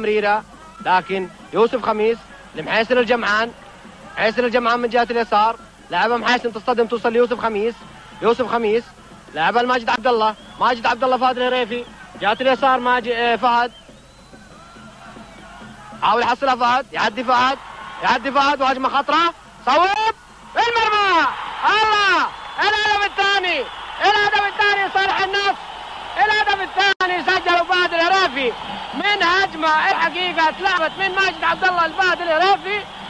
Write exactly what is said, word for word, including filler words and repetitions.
تمريرة، لكن يوسف خميس لمحيسن الجمعان. محيسن الجمعان من جهة اليسار، لعبها محيسن تصطدم توصل ليوسف خميس. يوسف خميس لعبها لماجد عبد الله. ماجد عبد الله فهد الهريفي جهة اليسار. ماجد فهد حاول يحصلها فهد، يعدي فهد يعدي فهد وهجمة خطرة، صوب المرمى. الله، الهدف الثاني، الهدف الثاني صالح النصر، الهدف الثاني سجله فهد الهريفي من هجمة الحقيقة اتلعبت من ماجد عبد الله لفهد الهريفي.